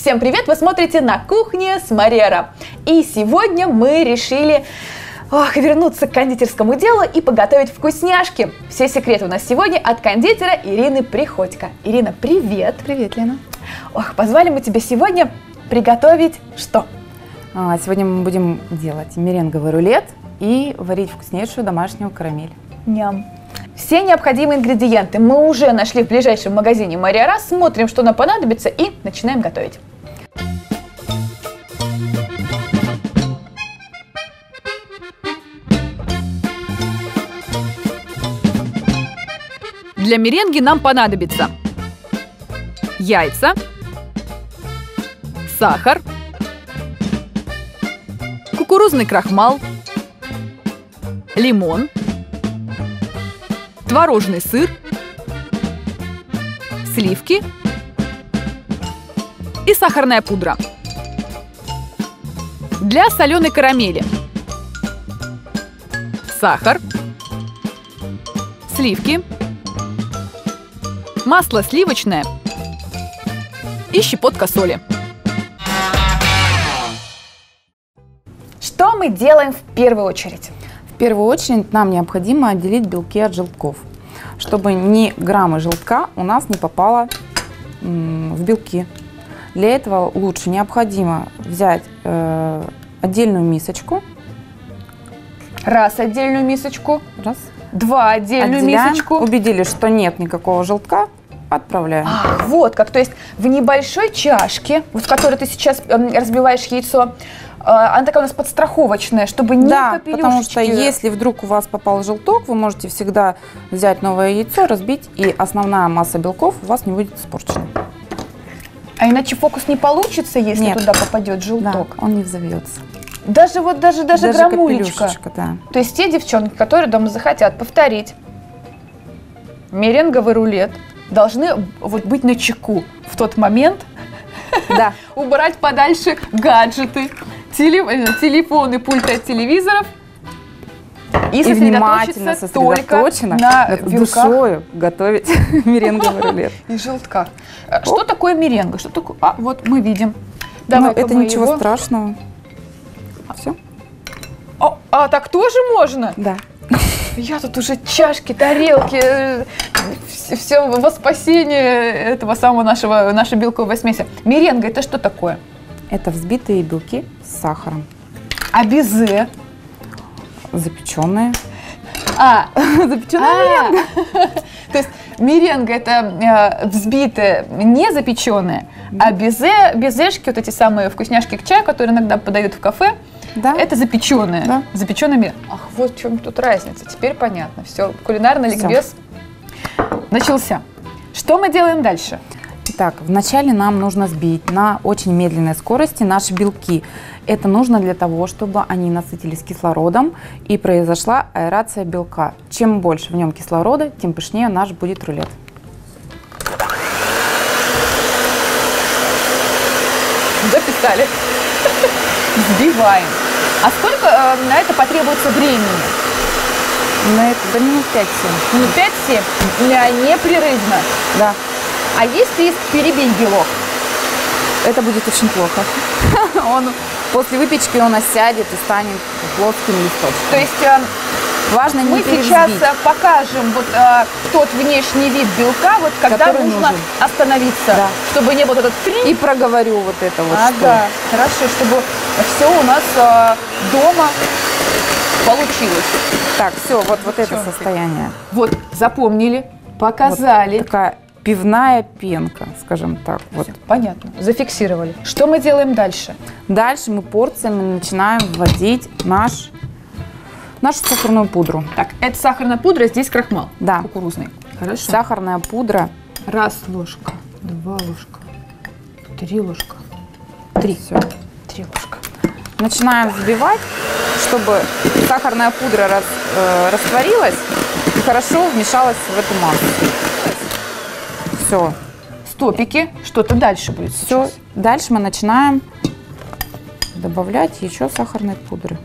Всем привет! Вы смотрите «На кухне» с Марера. И сегодня мы решили вернуться к кондитерскому делу и поготовить вкусняшки. Все секреты у нас сегодня от кондитера Ирины Приходько. Ирина, привет! Привет, Лена. Позвали мы тебя сегодня приготовить что? Сегодня мы будем делать меренговый рулет и варить вкуснейшую домашнюю карамель. Ням! Все необходимые ингредиенты мы уже нашли в ближайшем магазине Марера. Смотрим, что нам понадобится, и начинаем готовить. Для меренги нам понадобится яйца, сахар, кукурузный крахмал, лимон, творожный сыр, сливки и сахарная пудра. Для соленой карамели сахар, сливки, масло сливочное и щепотка соли. Что мы делаем в первую очередь? В первую очередь нам необходимо отделить белки от желтков, чтобы ни грамма желтка у нас не попало в белки. Для этого лучше необходимо взять отдельную мисочку. Раз отдельную мисочку. Раз. Два отдельную мисочку. Убедились, что нет никакого желтка, отправляем. Вот как, то есть в небольшой чашке, в которой ты сейчас разбиваешь яйцо, она такая у нас подстраховочная, чтобы не капелюшечки. Потому что если вдруг у вас попал желток, вы можете всегда взять новое яйцо, разбить, и основная масса белков у вас не будет испорчена. А иначе фокус не получится, если туда попадет желток? Да, он не взовьется. Даже грамулечка. Да. То есть те девчонки, которые дома захотят повторить меренговый рулет, должны быть начеку в тот момент, убрать подальше гаджеты, телефоны, пульты от телевизоров и внимательно сосредоточенно на душою готовить меренговый рулет. И желтках. Что такое меренга? Что такое? Вот мы видим. Это ничего страшного. Все. Так тоже можно? Да. Я тут уже чашки, тарелки, все во спасение этого самого нашей белковой смеси. Меренга — это что такое? Это взбитые белки с сахаром. А безе? Запеченные. Запеченная меренга. То есть меренга — это взбитая, не запеченная, а безешки, вот эти самые вкусняшки к чаю, которые иногда подают в кафе, это запеченная. Да. Запеченная меренга. Вот в чем тут разница. Теперь понятно. Все, кулинарный ликбез начался. Что мы делаем дальше? Итак, вначале нам нужно сбить на очень медленной скорости наши белки. Это нужно для того, чтобы они насытились кислородом и произошла аэрация белка. Чем больше в нем кислорода, тем пышнее наш будет рулет. Записали. Взбиваем. А сколько на это потребуется времени? На это до минут 5-7. Минут 5-7? Непрерывно? Да. А если риск перебить белок? Это будет очень плохо. После выпечки он осядет и станет плоским листочком. То есть важно не мы сейчас покажем тот внешний вид белка, когда нужно остановиться, чтобы не было этот и проговорю вот это вот. Хорошо, чтобы все у нас дома получилось. Так, все, вот это состояние. Вот, запомнили, показали. Вот такая пивная пенка, скажем так. Вот. Понятно, зафиксировали. Что мы делаем дальше? Дальше мы порциями начинаем вводить нашу сахарную пудру. Так, это сахарная пудра, здесь крахмал. Да. Кукурузный. Хорошо. Сахарная пудра. 1 ложка, 2 ложка, 3 ложка, 3. Все. 3 ложка. Начинаем взбивать, чтобы сахарная пудра растворилась и хорошо вмешалась в эту массу. Все. Стопики. Что-то дальше будет сейчас. Все. Дальше мы начинаем добавлять еще сахарной пудры.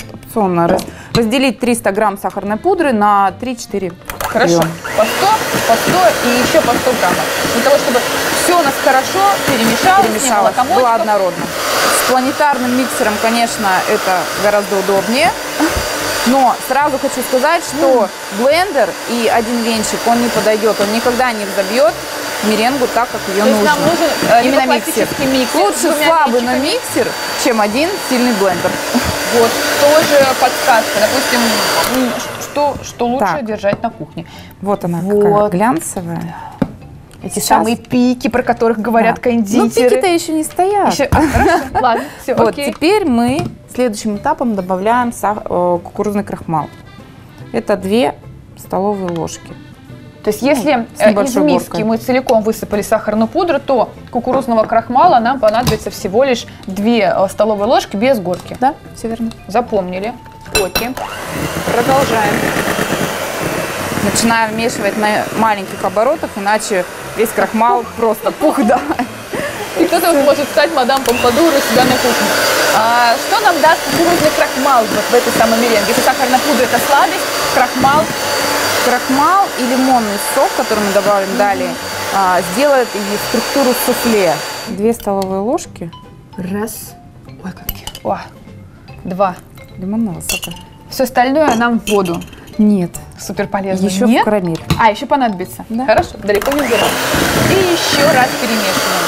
Опционно разделить 300 грамм сахарной пудры на 3-4. Хорошо. По 100, по 100 и еще по 100 граммов. Для того, чтобы все у нас хорошо перемешалось, не было комочков. Было однородно. С планетарным миксером, конечно, это гораздо удобнее. Но сразу хочу сказать, что блендер и один венчик, он не подойдет, он никогда не взобьет меренгу так, как ее нужно. Нам нужен именно миксер. Лучше слабый, но миксер, чем один сильный блендер. Вот, тоже подсказка. Допустим, что лучше держать на кухне. Вот она какая глянцевая. Эти самые пики, про которых говорят кондитеры. Ну, пики-то еще не стоят. Ладно, все, вот, теперь мы следующим этапом добавляем кукурузный крахмал. Это 2 столовые ложки. То есть, если из миски мы целиком высыпали сахарную пудру, то кукурузного крахмала нам понадобится всего лишь 2 столовые ложки без горки. Да, все верно. Запомнили. Окей. Продолжаем. Начинаем вмешивать на маленьких оборотах, иначе весь крахмал просто пух, да. И кто-то может стать мадам Помпадур у себя на кухне. Что нам даст кукурузный крахмал вот в этой самой меренге? Если сахарная пудра – это сладость, крахмал и лимонный сок, который мы добавим далее, сделает и структуру суфле. 2 столовые ложки. Раз. Ой, какие. 2. Лимонного сока. Все остальное нам в воду. Нет. Супер полезно. Еще в карамель. Еще понадобится. Да. Хорошо, далеко не убираем. И еще раз перемешиваем.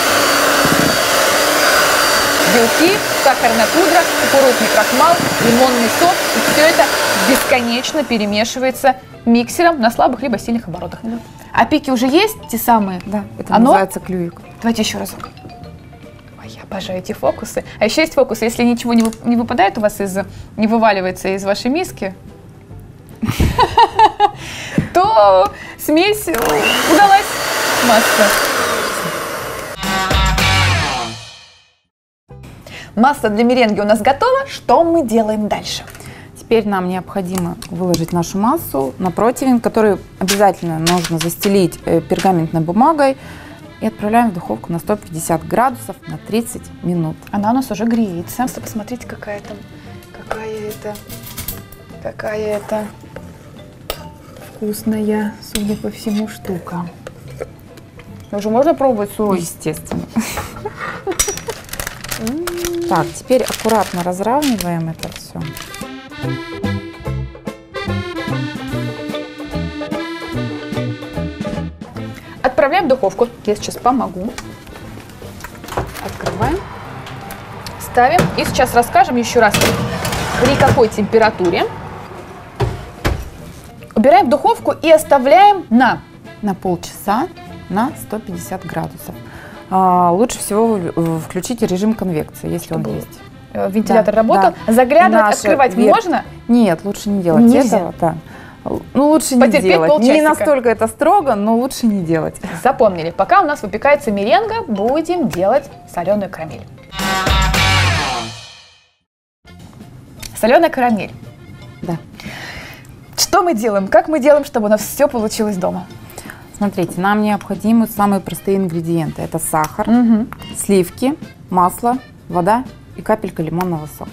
Белки, сахарная пудра, кукурузный крахмал, лимонный сок. И все это бесконечно перемешивается миксером на слабых либо сильных оборотах. Да. А пики уже есть те самые? Да, это называется клювик. Давайте еще разок. Я обожаю эти фокусы. А еще есть фокус, если ничего не выпадает у вас не вываливается из вашей миски, то смесь удалась. Масса. Масса для меренги у нас готова. Что мы делаем дальше? Теперь нам необходимо выложить нашу массу на противень, который обязательно нужно застелить пергаментной бумагой. И отправляем в духовку на 150 градусов на 30 минут. Она у нас уже греется. Посмотрите, какая это вкусная, судя по всему, штука. Уже можно пробовать сырой? Естественно. Так, теперь аккуратно разравниваем это все. Отправляем в духовку. Я сейчас помогу. Открываем. Ставим. И сейчас расскажем еще раз, при какой температуре. Убираем в духовку и оставляем на полчаса на 150 градусов. Лучше всего включите режим конвекции, если он есть. Вентилятор работал. Да. Заглядывать, открывать можно? Нет, лучше не делать этого. Да. Ну, лучше не делать. Полчасика. Не настолько это строго, но лучше не делать. Запомнили. Пока у нас выпекается меренга, будем делать соленую карамель. Соленая карамель. Да. Что мы делаем? Как мы делаем, чтобы у нас все получилось дома? Смотрите, нам необходимы самые простые ингредиенты. Это сахар, сливки, масло, вода и капелька лимонного сока.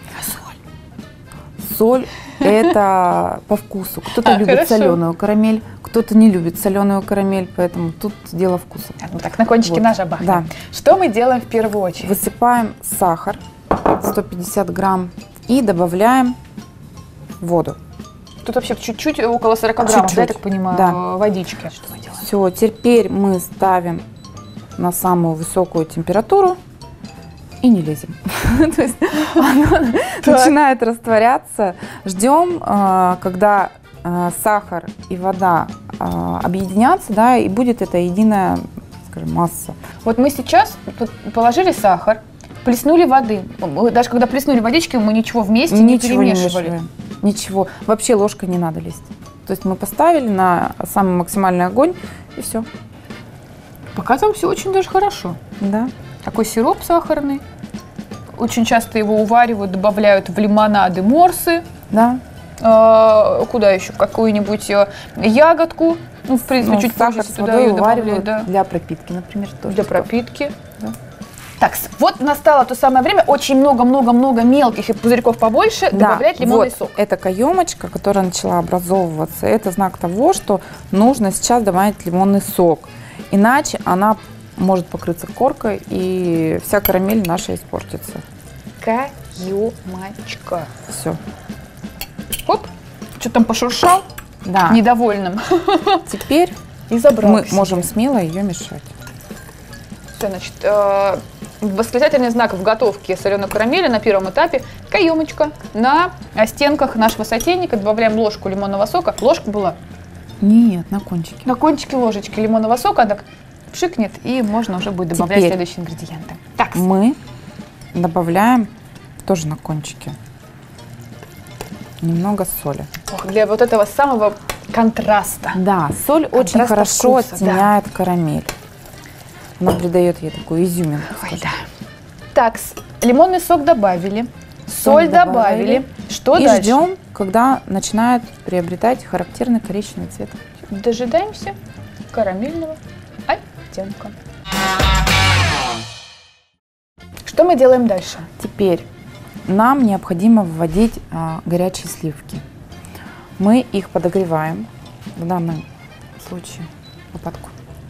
Соль это по вкусу. Кто-то любит соленую карамель, кто-то не любит соленую карамель, поэтому тут дело вкуса. Так, на кончике ножа бахнем. Да. Что мы делаем в первую очередь? Высыпаем сахар 150 грамм и добавляем воду. Тут вообще чуть-чуть, около 40 граммов, да, я так понимаю, да. водички. Все, теперь мы ставим на самую высокую температуру и не лезем. То есть оно начинает растворяться. Ждем, когда сахар и вода объединятся, да, и будет эта единая, скажем, масса. Вот мы сейчас положили сахар, плеснули воды. Даже когда плеснули водички, мы ничего вместе не перемешивали. Ничего. Вообще ложкой не надо лезть. То есть мы поставили на самый максимальный огонь и все. Пока там все очень даже хорошо. Да. Такой сироп сахарный. Очень часто его уваривают, добавляют в лимонады морсы. Да. Куда еще? Какую-нибудь ягодку. Ну, в принципе, чуть позже сахар с водой уваривают, да, для пропитки, например. Тоже для пропитки. Да. Так, вот настало то самое время, очень много-много-много мелких и пузырьков побольше, Да, добавлять лимонный вот сок. эта каемочка, которая начала образовываться, это знак того, что нужно сейчас добавить лимонный сок. Иначе она может покрыться коркой, и вся карамель наша испортится. Каемочка. Все. Хоп, что там пошуршал? Да. Недовольным. Теперь И забрал. мы можем смело ее мешать. Все, значит, восклицательный знак в готовке соленой карамели на первом этапе. Каемочка. На стенках нашего сотейника добавляем ложку лимонного сока. Ложка была Нет, на кончике. на кончике ложечки лимонного сока. Она так пшикнет, и можно уже будет добавлять Теперь следующие ингредиенты. Так, Мы добавляем тоже на кончике немного соли. для вот этого самого контраста. Да, соль очень Контраста хорошо вкуса, оттеняет карамель. Она придает ей такую изюминку. Ой, скажем. да. Так, лимонный сок добавили, соль добавили. Что И дальше? ждем, когда начинает приобретать характерный коричневый цвет. Дожидаемся карамельного оттенка. Что мы делаем дальше? Теперь нам необходимо вводить горячие сливки. Мы их подогреваем, в данном случае лопатку.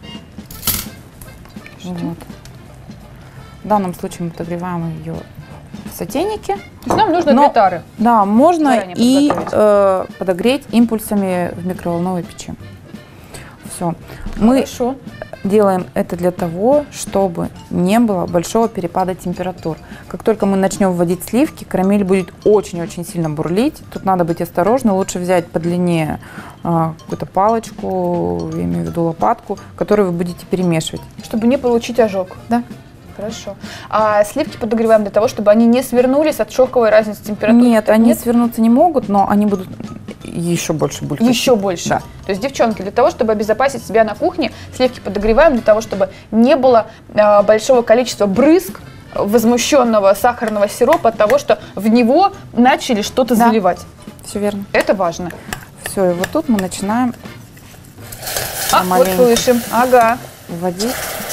Вот. В данном случае мы подогреваем ее в сотейнике. То есть нам нужно Но- 2 тары. Да, можно Заранее и подготовить. подогреть импульсами в микроволновой печи. Все. Мы Хорошо. делаем это для того, чтобы не было большого перепада температур. Как только мы начнем вводить сливки, карамель будет очень-очень сильно бурлить. Тут надо быть осторожным. Лучше взять подлиннее какую-то палочку, я имею в виду лопатку, которую вы будете перемешивать. Чтобы не получить ожог. Да. Хорошо. А сливки подогреваем для того, чтобы они не свернулись от шоковой разницы температуры? Нет, они свернуться не могут, но они будут еще больше булькать. Еще больше. Да. То есть, девчонки, для того, чтобы обезопасить себя на кухне, сливки подогреваем для того, чтобы не было большого количества брызг возмущенного сахарного сиропа от того, что в него начали что-то Да. заливать. Все верно. Это важно. Все, и вот тут мы начинаем Вот маленько слышим. Ага. вводить.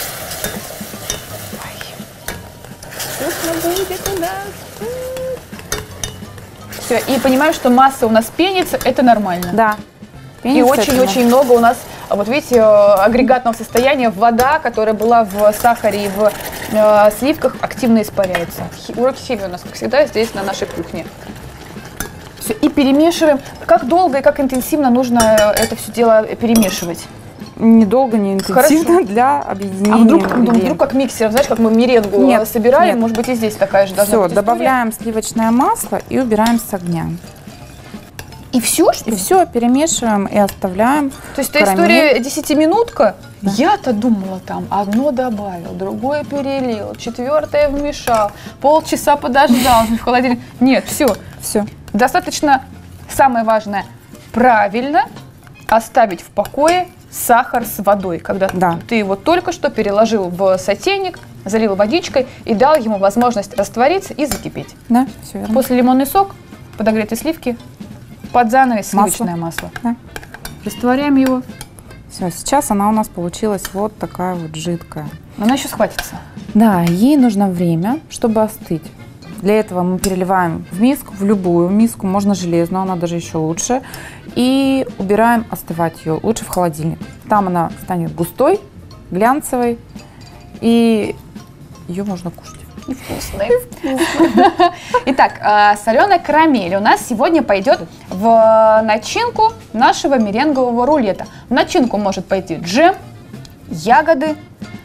Вкусно будет у нас. Все, и понимаем, что масса у нас пенится, это нормально. Да. И Пенится это очень-очень много у нас, вот видите, агрегатного состояния. Вода, которая была в сахаре и в сливках, активно испаряется. Уроки химии у нас, как всегда, здесь, на нашей кухне. Все, и перемешиваем. Как долго и как интенсивно нужно это все дело перемешивать? недолго, не интенсивно Хорошо. для объединения А вдруг ингредиентов. как миксер, знаешь, как мы меренгу Нет, собирали, нет. может быть, и здесь такая же должна Все, быть история. добавляем сливочное масло и убираем с огня. И все, что И ли? все, перемешиваем и оставляем. То есть это карамель. история 10-минутка? Да. Я-то думала там, одно добавил, другое перелил, четвертое вмешал, полчаса подождал в холодильник. Нет, все. Все. Достаточно, самое важное, правильно оставить в покое сахар с водой, когда Да. ты его только что переложил в сотейник, залил водичкой и дал ему возможность раствориться и закипеть. Да, все верно. После лимонный сок, подогретые сливки, под занавес Масло. сливочное масло. Да. Растворяем его. Все, сейчас она у нас получилась вот такая вот жидкая. Но она еще схватится. Да, ей нужно время, чтобы остыть. Для этого мы переливаем в миску, в любую миску, можно железную, она даже еще лучше. И убираем остывать ее, лучше в холодильник. Там она станет густой, глянцевой, и ее можно кушать. И вкусный. Итак, соленая карамель у нас сегодня пойдет в начинку нашего меренгового рулета. В начинку может пойти джем, ягоды,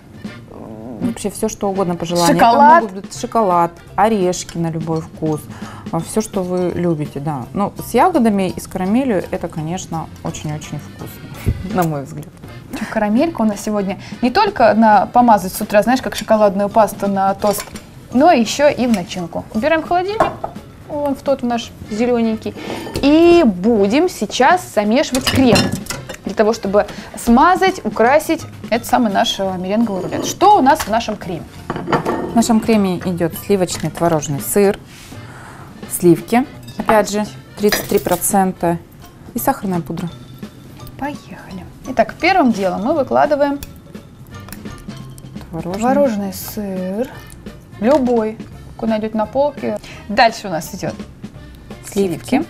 Вообще все, что угодно по желанию. Шоколад. Это могут быть шоколад, орешки на любой вкус. Все, что вы любите, да. Но с ягодами и с карамелью это, конечно, очень-очень вкусно, на мой взгляд. карамелька у нас сегодня не только на помазать с утра, знаешь, как шоколадную пасту на тост, но еще и в начинку. Убираем в холодильник, вон в тот наш зелененький, и будем сейчас замешивать крем для того, чтобы смазать, украсить этот самый наш меренговый рулет. Что у нас в нашем креме? В нашем креме идет сливочный творожный сыр, сливки, опять же, 33%, и сахарная пудра. Поехали. Итак, первым делом мы выкладываем творожный сыр. Любой, какой найдет на полке. Дальше у нас идет Сливки.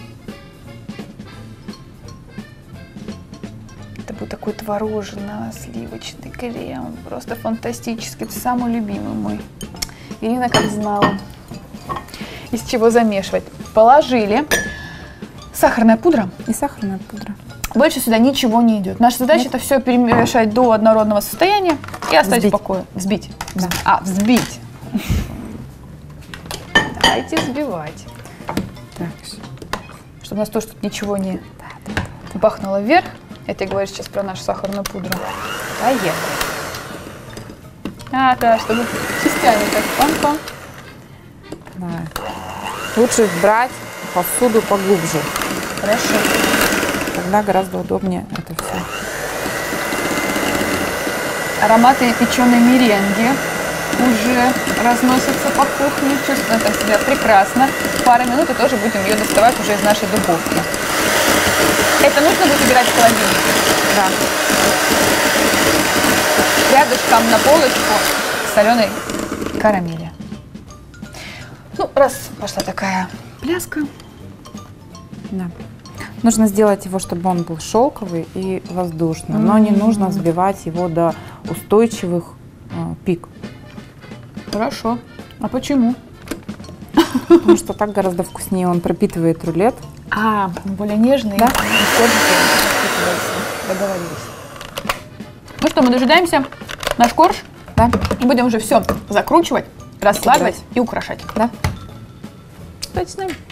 Это будет такой творожно-сливочный крем. Просто фантастический. Это самый любимый мой. Ирина как знала, из чего замешивать. Положили сахарная пудра. И сахарная пудра. Больше сюда ничего не идет. Наша задача это все перемешать до однородного состояния и оставить в покое. Взбить. Да. Взбить. Давайте взбивать. Так. Чтобы у нас тоже тут ничего не бахнуло вверх. Это я говорю сейчас про нашу сахарную пудру. Поехали. Да, чтобы частями так пам-пам. Да. Лучше брать посуду поглубже. Хорошо. Тогда гораздо удобнее это все. Ароматы печеной меренги уже разносятся по кухне. Чувствуем там себя прекрасно. Пару минут и тоже будем ее доставать уже из нашей духовки. Это нужно будет убирать в холодильник? Да. Рядышком на полочку соленой карамели. Ну, раз пошла такая пляска. Да. Нужно сделать его, чтобы он был шелковый и воздушный, но не нужно взбивать его до устойчивых пик. Хорошо. А почему? Потому что так гораздо вкуснее, он пропитывает рулет. Более нежный. Да. Договорились. Ну что, мы дожидаемся наш корж. Да. И будем уже все закручивать, раскладывать и украшать. Да. Давайте с нами.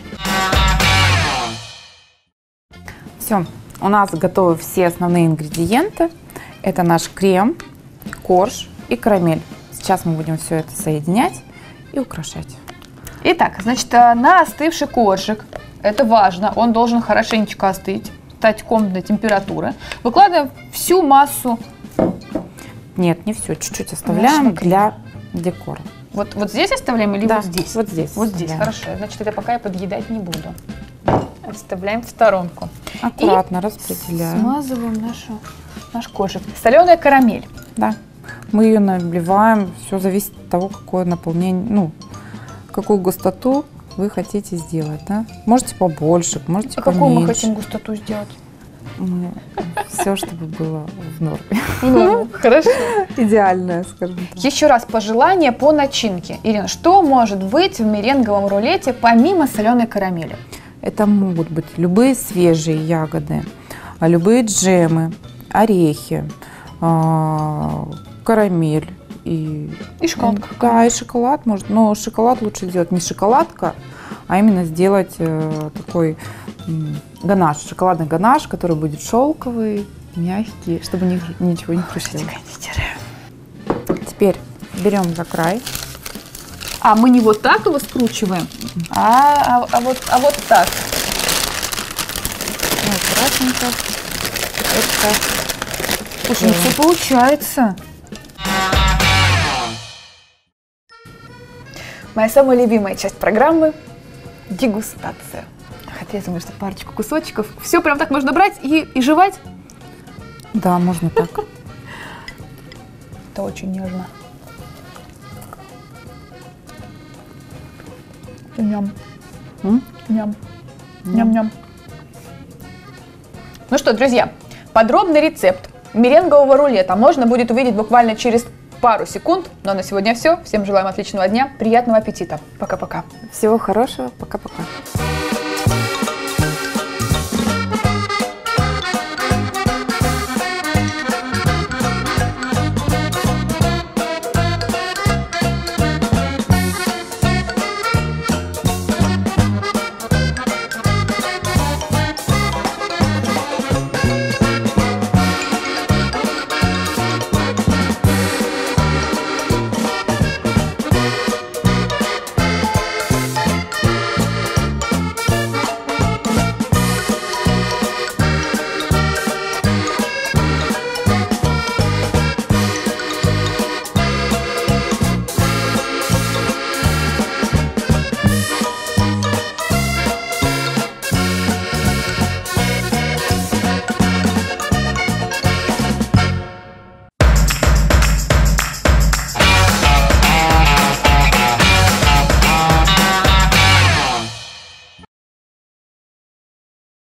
Все, у нас готовы все основные ингредиенты. Это наш крем, корж и карамель. Сейчас мы будем все это соединять и украшать. Итак, значит, на остывший коржик, это важно, он должен хорошенечко остыть, стать комнатной температуры. Выкладываем всю массу. Нет, не все, чуть-чуть оставляем для декора. Вот здесь оставляем или да, вот здесь? Вот здесь. Вот здесь, хорошо. Значит, это пока я подъедать не буду. Отставляем в сторонку. Аккуратно и распределяем. Смазываем наш коржик. Соленая карамель. Да. Мы ее наливаем. Все зависит от того, какое наполнение, ну, какую густоту вы хотите сделать. Да? Можете побольше, можете поменьше. Какую мы хотим густоту сделать? Все, чтобы было в норме. Хорошо. Идеальное, скажем так. Еще раз пожелание по начинке. Ирина, что может быть в меренговом рулете помимо соленой карамели? Это могут быть любые свежие ягоды, любые джемы, орехи, карамель и шоколадка. Да, и шоколад может. Но шоколад лучше сделать не шоколадка, а именно сделать такой ганаш, шоколадный ганаш, который будет шелковый, мягкий, чтобы ничего не хрустело. Теперь берем за край. А мы не вот так его скручиваем, а вот так. Аккуратненько. Слушай, не все получается. Моя самая любимая часть программы – дегустация. Хотя я думаю, что парочку кусочков. Все прям так можно брать и жевать? Да, можно так. Это очень нежно. Ням. Ням. Ням-ням. Ну что, друзья, подробный рецепт меренгового рулета можно будет увидеть буквально через пару секунд. Но на сегодня все. Всем желаем отличного дня, приятного аппетита. Пока-пока. Всего хорошего. Пока-пока.